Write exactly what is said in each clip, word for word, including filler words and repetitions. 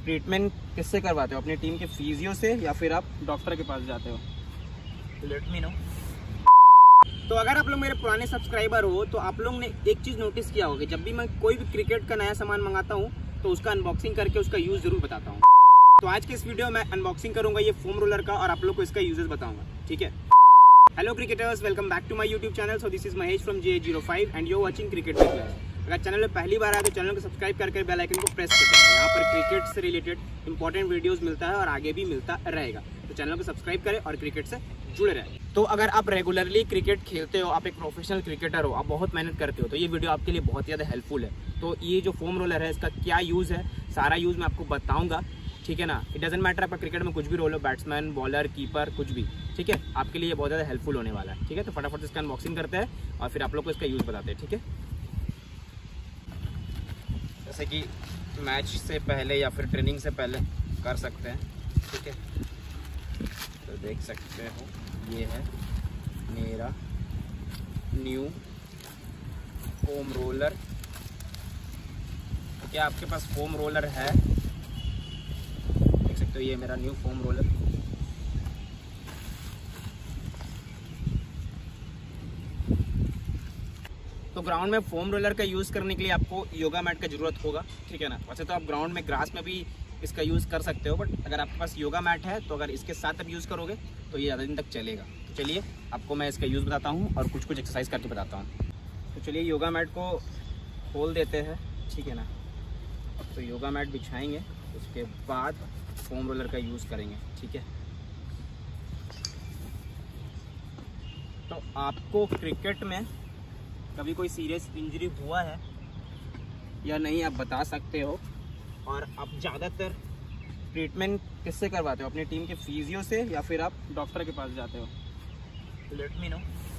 Treatment किससे करवाते हो? अपनी टीम के फिजियो से या फिर आप डॉक्टर के पास जाते हो? Let me know. तो अगर आप लोग मेरे पुराने सब्सक्राइबर हो तो आप लोग ने एक चीज़ नोटिस किया होगा, जब भी मैं कोई भी क्रिकेट का नया सामान मंगाता हूँ तो उसका अनबॉक्सिंग करके उसका यूज़ जरूर बताता हूँ। तो आज के इस वीडियो में अनबॉक्सिंग करूँगा ये फोम रोलर का और आप लोग को इसका यूजेस बताऊँगा, ठीक है। Hello cricketers, welcome back to my YouTube channel. So this is Mahesh from J zero five and you are watching cricket with Mahesh. अगर चैनल में पहली बार आए तो चैनल को सब्सक्राइब करके बेल आइकन को प्रेस कर दें। यहाँ पर क्रिकेट से रिलेटेड इंपॉर्टेंट वीडियोस मिलता है और आगे भी मिलता रहेगा, तो चैनल को सब्सक्राइब करें और क्रिकेट से जुड़े रहें। तो अगर आप रेगुलरली क्रिकेट खेलते हो, आप एक प्रोफेशनल क्रिकेटर हो, आप बहुत मेहनत करते हो, तो ये वीडियो आपके लिए बहुत ज़्यादा हेल्पफुल है। तो ये जो फोम रोलर है इसका क्या यूज़ है, सारा यूज़ मैं आपको बताऊँगा, ठीक है ना। इट डजेंट मैटर आपका क्रिकेट में कुछ भी रोल हो, बैट्समैन, बॉलर, कीपर, कुछ भी, ठीक है। आपके लिए बहुत ज़्यादा हेल्पफुल होने वाला है, ठीक है। तो फटाफट से इसका अनबॉक्सिंग करते हैं और फिर आप लोग को इसका यूज़ बताते हैं, ठीक है। जैसे कि मैच से पहले या फिर ट्रेनिंग से पहले कर सकते हैं, ठीक है। तो देख सकते हो ये है मेरा न्यू फोम रोलर। क्या आपके पास फोम रोलर है? देख सकते हो ये मेरा न्यू फोम रोलर। तो ग्राउंड में फोम रोलर का यूज़ करने के लिए आपको योगा मैट का ज़रूरत होगा, ठीक है ना। वैसे तो आप ग्राउंड में ग्रास में भी इसका यूज़ कर सकते हो, बट अगर आपके पास योगा मैट है तो अगर इसके साथ आप यूज़ करोगे तो ये ज़्यादा दिन तक चलेगा। तो चलिए आपको मैं इसका यूज़ बताता हूँ और कुछ कुछ एक्सरसाइज करके बताता हूँ। तो चलिए योगा मैट को खोल देते हैं, ठीक है ना। तो योगा मैट बिछाएंगे, उसके बाद फोम रोलर का यूज़ करेंगे, ठीक है। तो आपको क्रिकेट में कभी कोई सीरियस इंजरी हुआ है या नहीं आप बता सकते हो, और आप ज़्यादातर ट्रीटमेंट किससे करवाते हो? अपनी टीम के फिजियो से या फिर आप डॉक्टर के पास जाते हो? Let me know.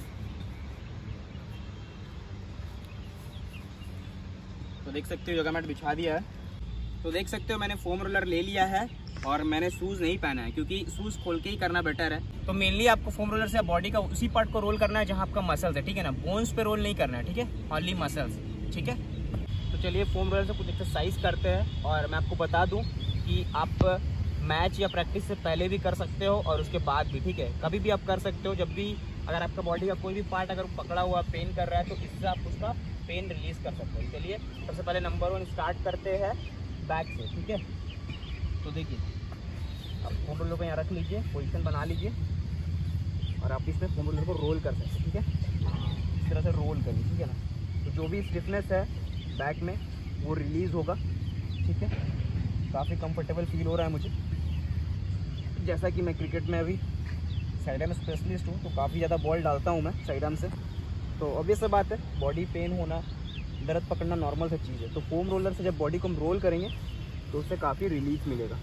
तो देख सकते हो योगा मैट बिछा दिया है। तो देख सकते हो मैंने फोम रोलर ले लिया है और मैंने शूज़ नहीं पहना है, क्योंकि शूज़ खोल के ही करना बेटर है। तो मेनली आपको फोम रोलर से बॉडी का उसी पार्ट को रोल करना है जहाँ आपका मसल्स है, ठीक है ना। बोन्स पे रोल नहीं करना है, ठीक है, ओनली मसल्स, ठीक है। तो चलिए फोम रोलर से कुछ एक्सरसाइज करते हैं और मैं आपको बता दूं कि आप मैच या प्रैक्टिस से पहले भी कर सकते हो और उसके बाद भी, ठीक है। कभी भी आप कर सकते हो, जब भी अगर आपका बॉडी का कोई भी पार्ट अगर पकड़ा हुआ पेन कर रहा है तो इससे आप उसका पेन रिलीज़ कर सकते हो। चलिए सबसे पहले नंबर वन स्टार्ट करते हैं बैक से, ठीक है। तो देखिए आप फोम रोलर को यहाँ रख लीजिए, पोजीशन बना लीजिए और आप इसमें फोम रोलर को रोल कर सकते हैं, ठीक है। इस तरह से रोल करिए, ठीक है ना। तो जो भी स्टिफनेस है बैक में वो रिलीज़ होगा, ठीक है। काफ़ी कंफर्टेबल फील हो रहा है मुझे, जैसा कि मैं क्रिकेट में अभी साइड आर्म स्पेशलिस्ट हूँ, तो काफ़ी ज़्यादा बॉल डालता हूँ मैं साइड आर्म से। तो ऑब्वियस सा बात है, बॉडी पेन होना, दर्द पकड़ना नॉर्मल सा चीज़ है। तो फोम रोलर से जब बॉडी को हम रोल करेंगे तो उससे काफ़ी रिलीफ मिलेगा,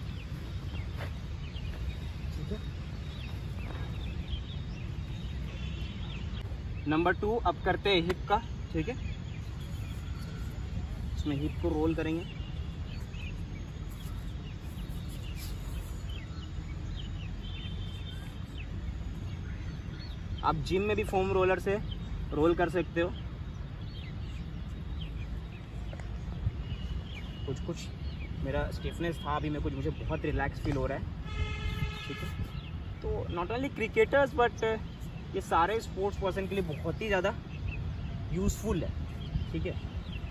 ठीक है। नंबर टू अब करते हैं हिप का, ठीक है। इसमें हिप को रोल करेंगे। आप जिम में भी फोम रोलर से रोल कर सकते हो। कुछ कुछ मेरा स्टिफनेस था, अभी में कुछ मुझे बहुत रिलैक्स फील हो रहा है, ठीक है। तो नॉट ओनली क्रिकेटर्स बट ये सारे स्पोर्ट्स पर्सन के लिए बहुत ही ज़्यादा यूज़फुल है, ठीक है।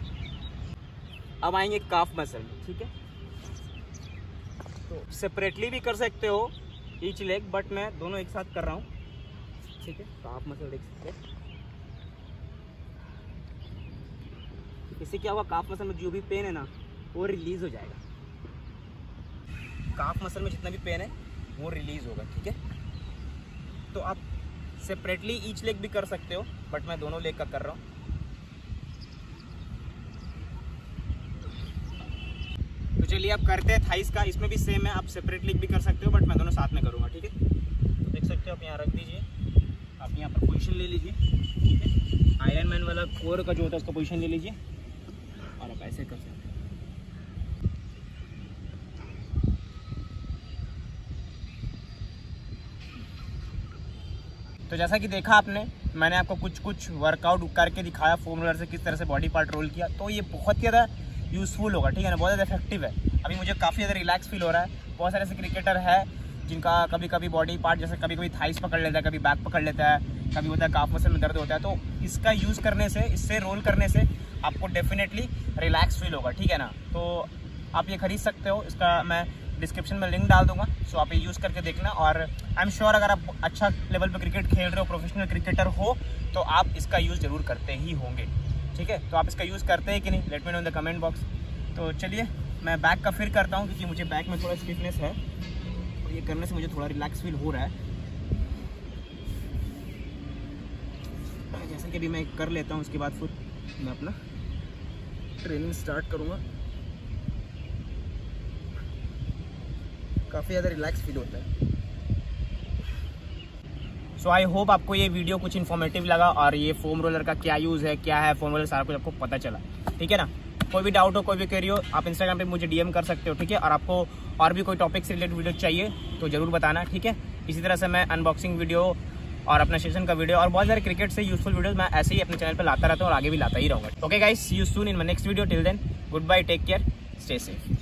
अब आएंगे काफ मसल, ठीक है। तो सेपरेटली भी कर सकते हो ईच लेग, बट मैं दोनों एक साथ कर रहा हूँ, ठीक है। काफ मसल देख सकते हैं। इससे क्या हुआ, काफ मसल में जो भी पेन है ना वो रिलीज़ हो जाएगा। काफ मसल में जितना भी पेन है वो रिलीज़ होगा, ठीक है। तो आप सेपरेटली ईच लेग भी कर सकते हो, बट मैं दोनों लेग का कर रहा हूँ। तो चलिए आप करते हैं थाइस का। इसमें भी सेम है, आप सेपरेट लेग भी कर सकते हो, बट मैं दोनों साथ में करूँगा, ठीक है। तो देख सकते हो आप यहाँ रख दीजिए, आप यहाँ पर पोजीशन ले लीजिए, ठीक है। आयरन मैन वाला कोर का जो होता है उसका पोजीशन ले लीजिए और आप ऐसे कर सकते हैं। तो जैसा कि देखा आपने, मैंने आपको कुछ कुछ वर्कआउट करके दिखाया फोम रोलर से किस तरह से बॉडी पार्ट रोल किया। तो ये बहुत ही ज़्यादा यूज़फुल होगा, ठीक है ना, बहुत ज़्यादा इफेक्टिव है। अभी मुझे काफ़ी ज़्यादा रिलैक्स फील हो रहा है। बहुत सारे ऐसे क्रिकेटर है जिनका कभी कभी बॉडी पार्ट जैसे कभी कभी थाइस पकड़ लेता है, कभी बैक पकड़ लेता है, कभी होता है काफ मसल में दर्द होता है। तो इसका यूज़ करने से, इससे रोल करने से आपको डेफिनेटली रिलैक्स फील होगा, ठीक है ना। तो आप ये खरीद सकते हो, इसका मैं डिस्क्रिप्शन में लिंक डाल दूंगा, सो आप ये यूज़ करके देखना। और आई एम श्योर अगर आप अच्छा लेवल पे क्रिकेट खेल रहे हो, प्रोफेशनल क्रिकेटर हो, तो आप इसका यूज़ ज़रूर करते ही होंगे, ठीक है। तो आप इसका यूज़ करते हैं कि नहीं, let me know in the comment box. तो चलिए मैं बैक का फिर करता हूँ, क्योंकि मुझे बैक में थोड़ा स्टिफनेस है, और ये करने से मुझे थोड़ा रिलैक्स फील हो रहा है। जैसे कि अभी मैं कर लेता हूँ, उसके बाद फिर मैं अपना ट्रेनिंग स्टार्ट करूँगा। काफ़ी ज़्यादा रिलैक्स फील होता है। सो आई होप आपको ये वीडियो कुछ इन्फॉर्मेटिव लगा, और ये फोम रोलर का क्या यूज़ है, क्या है फोम रोलर, सारा कुछ आपको पता चला, ठीक है ना। कोई भी डाउट हो, कोई भी क्वेरी हो, आप इंस्टाग्राम पे मुझे डीएम कर सकते हो, ठीक है। और आपको और भी कोई टॉपिक से रिलेटेड वीडियो चाहिए तो ज़रूर बताना, ठीक है। इसी तरह से मैं अनबॉक्सिंग वीडियो और अपना सेशन का वीडियो और बहुत सारे क्रिकेट से यूजफुल वीडियोस मैं ऐसे ही अपने चैनल पर लाता रहता हूँ, और आगे भी लाता ही रहूँगा। Okay guys, see you soon in my next video. Till then, good bye, take care, stay safe.